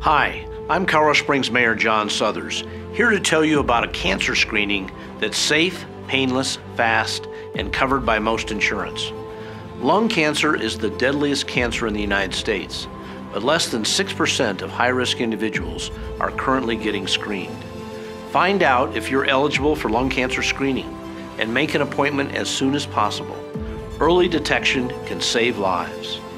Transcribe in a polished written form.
Hi, I'm Colorado Springs Mayor John Suthers, here to tell you about a cancer screening that's safe, painless, fast, and covered by most insurance. Lung cancer is the deadliest cancer in the United States, but less than 6% of high-risk individuals are currently getting screened. Find out if you're eligible for lung cancer screening and make an appointment as soon as possible. Early detection can save lives.